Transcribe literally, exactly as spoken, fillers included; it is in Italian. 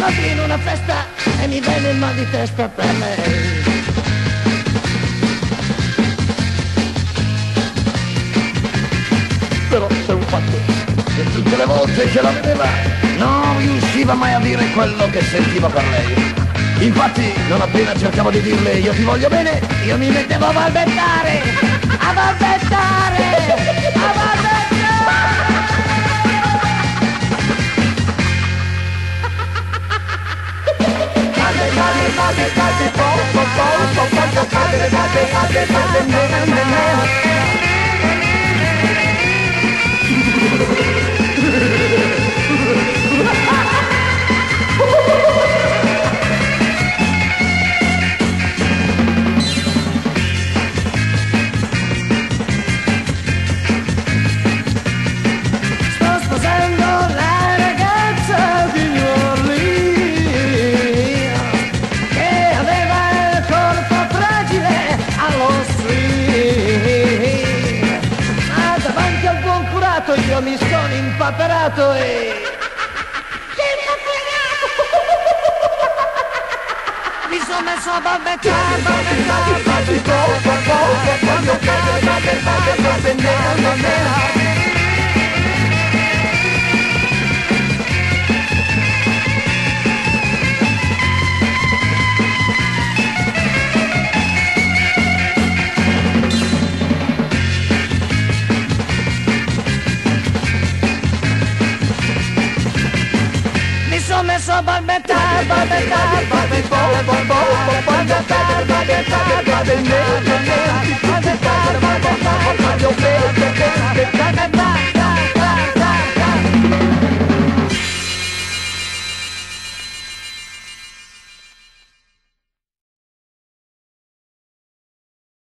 incontri in una festa e mi viene il mal di testa per lei. Però c'è un fatto, che tutte le volte che la vedeva non riusciva mai a dire quello che sentiva per lei. Infatti non appena cercavo di dirle io ti voglio bene, io mi mettevo a balbettare, a balbettare, a balbettare. Sto sposando la ragazza di New Orleans che aveva il corpo fragile allo swing, ma davanti al buon curato io mi sono impaperato e mi sono messo a balbettare, balbettare, balbettare, balbettare, balbettare, balbettare, balbettare. Mi sono messo a balbettare, balbettare, balbettare, balbettare, balbettare, balbettare, balbettare, balbettare, balbettare, balbettare, balbettare,